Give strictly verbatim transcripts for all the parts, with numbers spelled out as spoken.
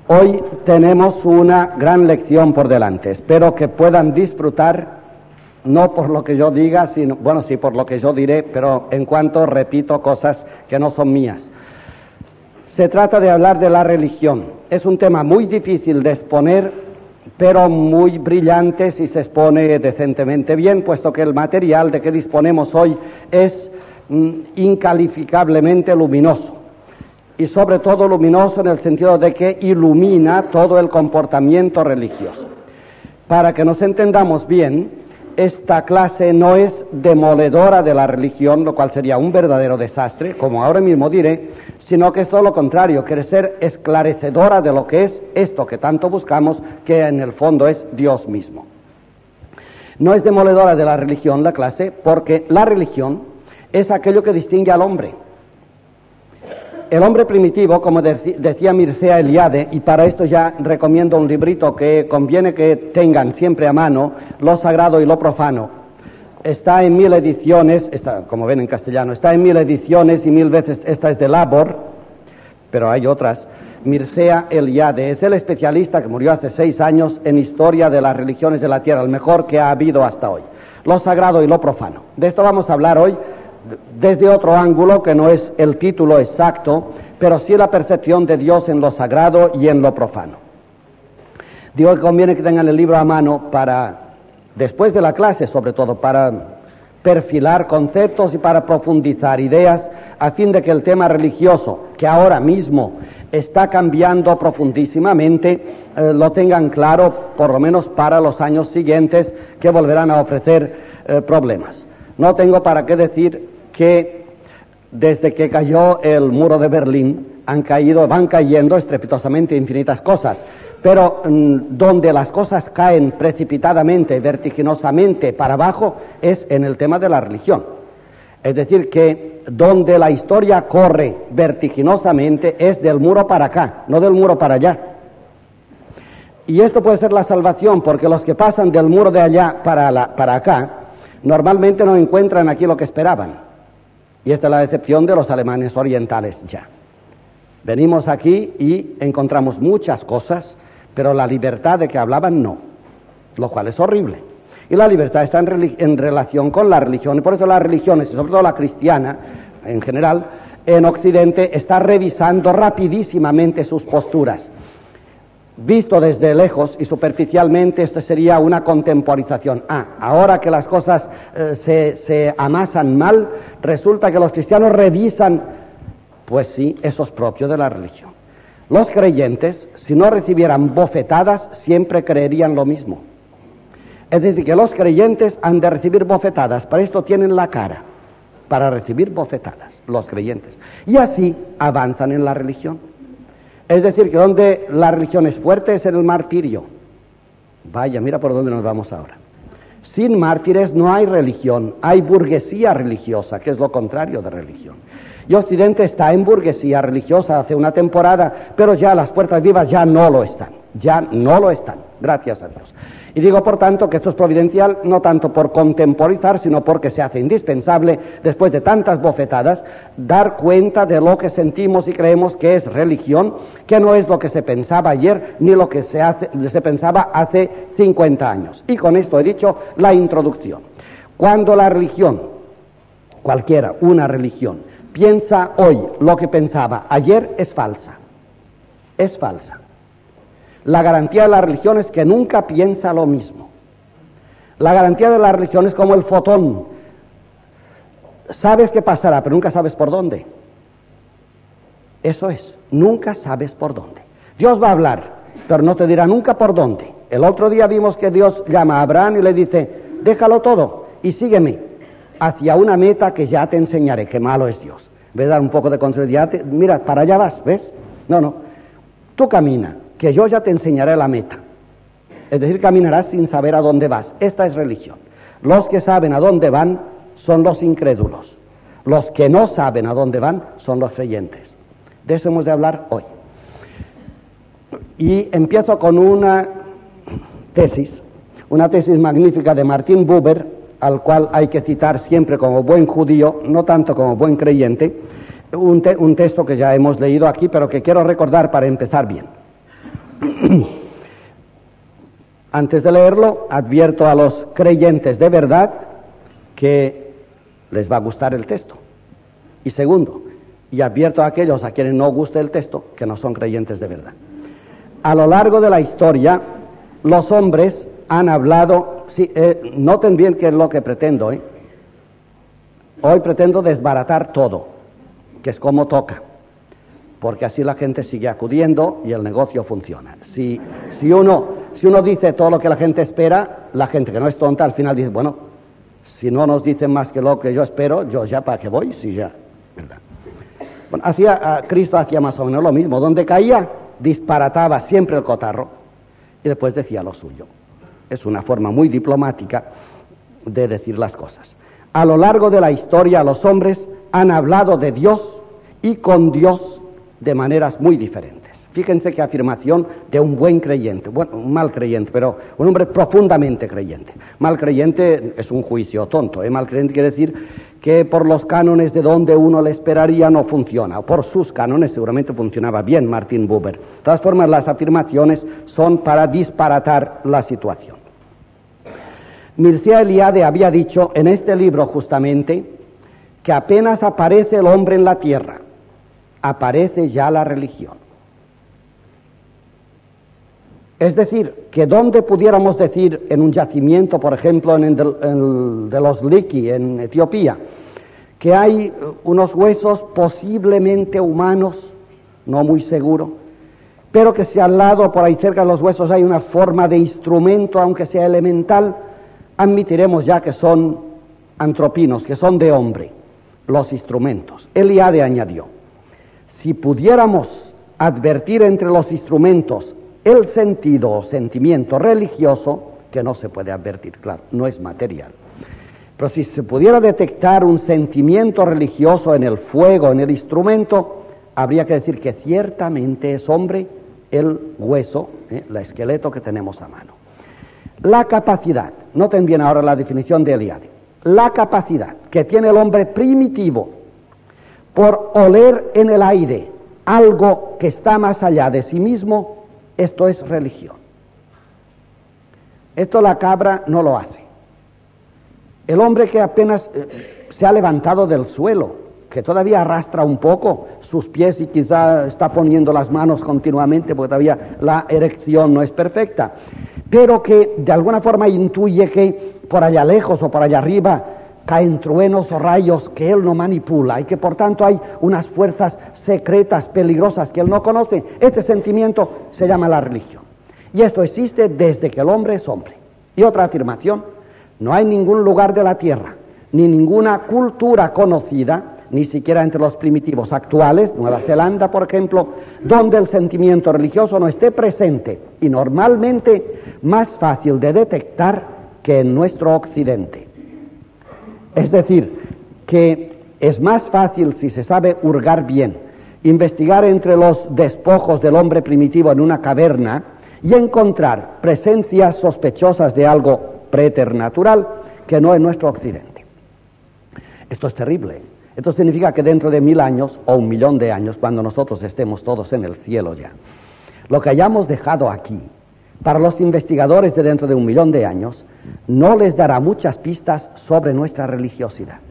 Hoy tenemos una gran lección por delante. Espero que puedan disfrutar, no por lo que yo diga, sino, bueno, sí por lo que yo diré, pero en cuanto repito cosas que no son mías. Se trata de hablar de la religión. Es un tema muy difícil de exponer, pero muy brillante si se expone decentemente bien, puesto que el material de que disponemos hoy es mm, incalificablemente luminoso. Y sobre todo luminoso en el sentido de que ilumina todo el comportamiento religioso. Para que nos entendamos bien, esta clase no es demoledora de la religión, lo cual sería un verdadero desastre, como ahora mismo diré, sino que es todo lo contrario, quiere ser esclarecedora de lo que es esto que tanto buscamos, que en el fondo es Dios mismo. No es demoledora de la religión la clase, porque la religión es aquello que distingue al hombre. El hombre primitivo, como decía Mircea Eliade, y para esto ya recomiendo un librito que conviene que tengan siempre a mano, Lo Sagrado y lo Profano. Está en mil ediciones, está, como ven en castellano, está en mil ediciones y mil veces, esta es de Labor, pero hay otras. Mircea Eliade es el especialista que murió hace seis años en historia de las religiones de la tierra, el mejor que ha habido hasta hoy. Lo Sagrado y lo Profano. De esto vamos a hablar hoy, desde otro ángulo que no es el título exacto, pero sí la percepción de Dios en lo sagrado y en lo profano. Digo que conviene que tengan el libro a mano para, después de la clase sobre todo, para perfilar conceptos y para profundizar ideas, a fin de que el tema religioso, que ahora mismo está cambiando profundísimamente, eh, lo tengan claro, por lo menos para los años siguientes, que volverán a ofrecer eh, problemas. No tengo para qué decir que desde que cayó el muro de Berlín han caído, van cayendo estrepitosamente infinitas cosas, pero mmm, donde las cosas caen precipitadamente, vertiginosamente para abajo es en el tema de la religión. Es decir, que donde la historia corre vertiginosamente es del muro para acá, no del muro para allá. Y esto puede ser la salvación, porque los que pasan del muro de allá para, la, para acá normalmente no encuentran aquí lo que esperaban. Y esta es la decepción de los alemanes orientales ya. Venimos aquí y encontramos muchas cosas, pero la libertad de que hablaban no, lo cual es horrible. Y la libertad está en, en relación con la religión, y por eso las religiones, y sobre todo la cristiana en general, en Occidente está revisando rapidísimamente sus posturas. Visto desde lejos y superficialmente, esto sería una contemporización. Ah, ahora que las cosas eh, se, se amasan mal, resulta que los cristianos revisan. Pues sí, eso es propio de la religión. Los creyentes, si no recibieran bofetadas, siempre creerían lo mismo. Es decir, que los creyentes han de recibir bofetadas, para esto tienen la cara, para recibir bofetadas, los creyentes. Y así avanzan en la religión. Es decir, que donde la religión es fuerte es en el martirio. Vaya, mira por dónde nos vamos ahora. Sin mártires no hay religión, hay burguesía religiosa, que es lo contrario de religión. Y Occidente está en burguesía religiosa hace una temporada, pero ya las fuerzas vivas ya no lo están, ya no lo están, gracias a Dios. Y digo, por tanto, que esto es providencial, no tanto por contemporizar, sino porque se hace indispensable, después de tantas bofetadas, dar cuenta de lo que sentimos y creemos que es religión, que no es lo que se pensaba ayer, ni lo que se, hace, se pensaba hace cincuenta años. Y con esto he dicho la introducción. Cuando la religión, cualquiera, una religión, piensa hoy lo que pensaba ayer, es falsa. Es falsa. La garantía de la religión es que nunca piensa lo mismo. La garantía de la religión es como el fotón. Sabes qué pasará, pero nunca sabes por dónde. Eso es, nunca sabes por dónde. Dios va a hablar, pero no te dirá nunca por dónde. El otro día vimos que Dios llama a Abraham y le dice, déjalo todo y sígueme hacia una meta que ya te enseñaré. Qué malo es Dios. Ve a dar un poco de consejo, mira, para allá vas, ¿ves? No, no, tú camina, que yo ya te enseñaré la meta. Es decir, caminarás sin saber a dónde vas. Esta es religión. Los que saben a dónde van son los incrédulos. Los que no saben a dónde van son los creyentes. De eso hemos de hablar hoy. Y empiezo con una tesis, una tesis magnífica de Martin Buber, al cual hay que citar siempre como buen judío, no tanto como buen creyente, un, te un texto que ya hemos leído aquí, pero que quiero recordar para empezar bien. Antes de leerlo, advierto a los creyentes de verdad que les va a gustar el texto. Y segundo, y advierto a aquellos a quienes no guste el texto, que no son creyentes de verdad. A lo largo de la historia, los hombres han hablado, sí, eh, noten bien qué es lo que pretendo, ¿eh? Hoy pretendo desbaratar todo, que es como toca, porque así la gente sigue acudiendo y el negocio funciona. Si, si, uno, si uno dice todo lo que la gente espera, la gente que no es tonta al final dice, bueno, si no nos dicen más que lo que yo espero, yo ya para qué voy, si ya, ¿verdad? Bueno, hacía, Cristo hacía más o menos lo mismo, donde caía, disparataba siempre el cotarro y después decía lo suyo. Es una forma muy diplomática de decir las cosas. A lo largo de la historia los hombres han hablado de Dios y con Dios de maneras muy diferentes. Fíjense qué afirmación de un buen creyente, bueno, un mal creyente, pero un hombre profundamente creyente. Mal creyente es un juicio tonto, ¿eh? Mal creyente quiere decir que por los cánones de donde uno le esperaría no funciona, por sus cánones seguramente funcionaba bien Martin Buber. De todas formas, las afirmaciones son para disparatar la situación. Mircea Eliade había dicho en este libro justamente que apenas aparece el hombre en la tierra, aparece ya la religión. Es decir, que donde pudiéramos decir en un yacimiento, por ejemplo, en el, en el de los Liki, en Etiopía, que hay unos huesos posiblemente humanos, no muy seguro, pero que si al lado, por ahí cerca de los huesos, hay una forma de instrumento, aunque sea elemental, admitiremos ya que son antropinos, que son de hombre, los instrumentos. Eliade añadió, si pudiéramos advertir entre los instrumentos el sentido o sentimiento religioso, que no se puede advertir, claro, no es material, pero si se pudiera detectar un sentimiento religioso en el fuego, en el instrumento, habría que decir que ciertamente es hombre el hueso, ¿eh? el esqueleto que tenemos a mano. La capacidad, noten bien ahora la definición de Eliade, la capacidad que tiene el hombre primitivo por oler en el aire algo que está más allá de sí mismo, esto es religión. Esto la cabra no lo hace. El hombre que apenas eh, se ha levantado del suelo, que todavía arrastra un poco sus pies y quizá está poniendo las manos continuamente porque todavía la erección no es perfecta, pero que de alguna forma intuye que por allá lejos o por allá arriba caen truenos o rayos que él no manipula y que por tanto hay unas fuerzas secretas, peligrosas que él no conoce. Este sentimiento se llama la religión. Y esto existe desde que el hombre es hombre. Y otra afirmación, no hay ningún lugar de la tierra, ni ninguna cultura conocida, ni siquiera entre los primitivos actuales, Nueva Zelanda por ejemplo, donde el sentimiento religioso no esté presente y normalmente más fácil de detectar que en nuestro occidente. Es decir, que es más fácil, si se sabe hurgar bien, investigar entre los despojos del hombre primitivo en una caverna y encontrar presencias sospechosas de algo preternatural que no en nuestro occidente. Esto es terrible. Esto significa que dentro de mil años o un millón de años, cuando nosotros estemos todos en el cielo ya, lo que hayamos dejado aquí, para los investigadores de dentro de un millón de años, no les dará muchas pistas sobre nuestra religiosidad.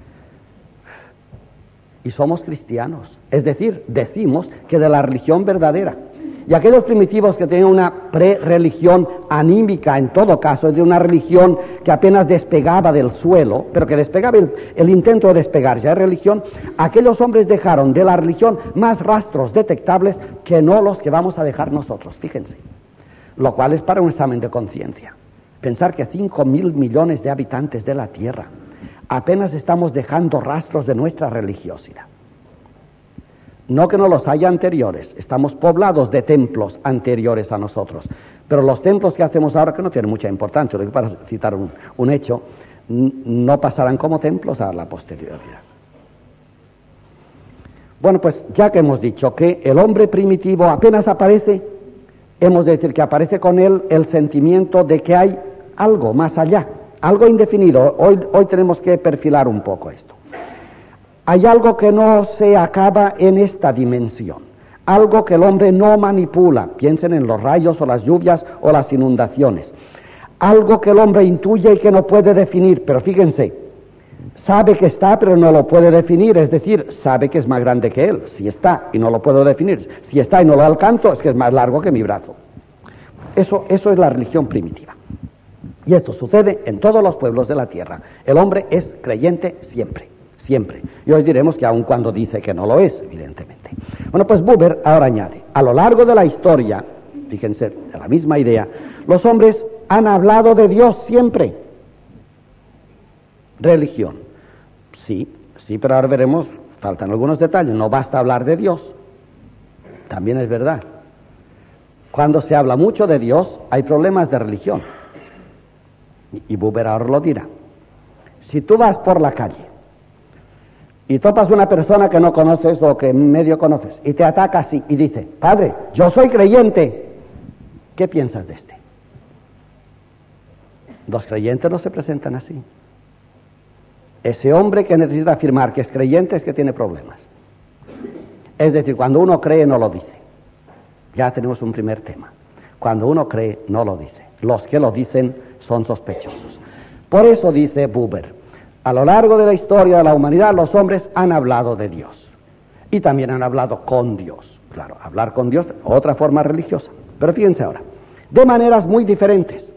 Y somos cristianos, es decir, decimos que de la religión verdadera. Y aquellos primitivos que tenían una pre-religión anímica, en todo caso, es de una religión que apenas despegaba del suelo, pero que despegaba el, el intento de despegar ya de religión, aquellos hombres dejaron de la religión más rastros detectables que no los que vamos a dejar nosotros, fíjense. Lo cual es para un examen de conciencia. Pensar que cinco mil millones de habitantes de la Tierra apenas estamos dejando rastros de nuestra religiosidad. No que no los haya anteriores, estamos poblados de templos anteriores a nosotros, pero los templos que hacemos ahora, que no tienen mucha importancia, para citar un, un hecho, no pasarán como templos a la posterioridad. Bueno, pues ya que hemos dicho que el hombre primitivo apenas aparece, hemos de decir que aparece con él el sentimiento de que hay algo más allá, algo indefinido. Hoy, hoy tenemos que perfilar un poco esto. Hay algo que no se acaba en esta dimensión, algo que el hombre no manipula. Piensen en los rayos o las lluvias o las inundaciones. Algo que el hombre intuye y que no puede definir, pero fíjense, sabe que está pero no lo puede definir, es decir, sabe que es más grande que él, si está y no lo puedo definir, si está y no lo alcanzo es que es más largo que mi brazo. Eso, eso es la religión primitiva. Y esto sucede en todos los pueblos de la tierra. El hombre es creyente siempre, siempre. Y hoy diremos que aun cuando dice que no lo es, evidentemente. Bueno, pues Buber ahora añade, a lo largo de la historia, fíjense, de la misma idea, los hombres han hablado de Dios siempre. Religión. Sí, sí, pero ahora veremos, faltan algunos detalles, no basta hablar de Dios. También es verdad. Cuando se habla mucho de Dios, hay problemas de religión. Y Buber ahora lo dirá. Si tú vas por la calle y topas una persona que no conoces o que medio conoces y te ataca así y dice, padre, yo soy creyente, ¿qué piensas de este? Los creyentes no se presentan así. Ese hombre que necesita afirmar que es creyente es que tiene problemas. Es decir, cuando uno cree no lo dice. Ya tenemos un primer tema. Cuando uno cree no lo dice. Los que lo dicen son sospechosos. Por eso dice Buber, a lo largo de la historia de la humanidad los hombres han hablado de Dios. Y también han hablado con Dios. Claro, hablar con Dios, otra forma religiosa. Pero fíjense ahora, de maneras muy diferentes.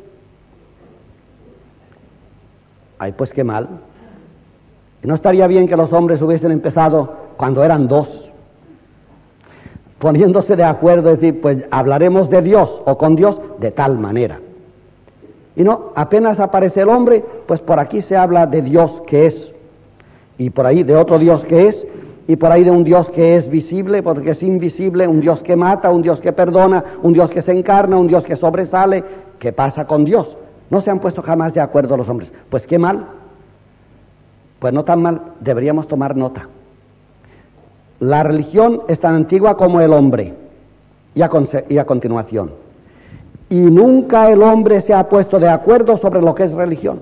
Ay, pues qué mal. ¿No estaría bien que los hombres hubiesen empezado cuando eran dos? Poniéndose de acuerdo, decir, pues hablaremos de Dios o con Dios de tal manera. Y no, apenas aparece el hombre, pues por aquí se habla de Dios que es, y por ahí de otro Dios que es, y por ahí de un Dios que es visible, porque es invisible, un Dios que mata, un Dios que perdona, un Dios que se encarna, un Dios que sobresale. ¿Qué pasa con Dios? No se han puesto jamás de acuerdo los hombres. Pues qué mal. Pues no tan mal, deberíamos tomar nota. La religión es tan antigua como el hombre. Y a, y a continuación. Y nunca el hombre se ha puesto de acuerdo sobre lo que es religión.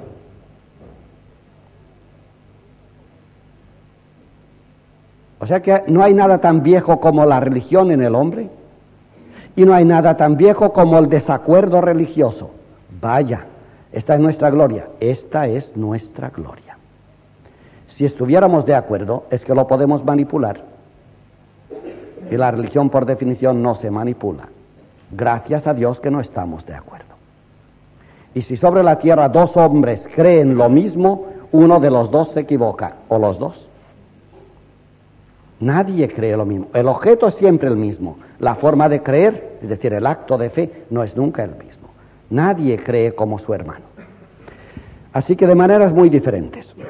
O sea que no hay nada tan viejo como la religión en el hombre. Y no hay nada tan viejo como el desacuerdo religioso. Vaya, esta es nuestra gloria. Esta es nuestra gloria. Si estuviéramos de acuerdo, es que lo podemos manipular. Y la religión, por definición, no se manipula. Gracias a Dios que no estamos de acuerdo. Y si sobre la tierra dos hombres creen lo mismo, uno de los dos se equivoca, o los dos. Nadie cree lo mismo. El objeto es siempre el mismo. La forma de creer, es decir, el acto de fe, no es nunca el mismo. Nadie cree como su hermano. Así que de maneras muy diferentes.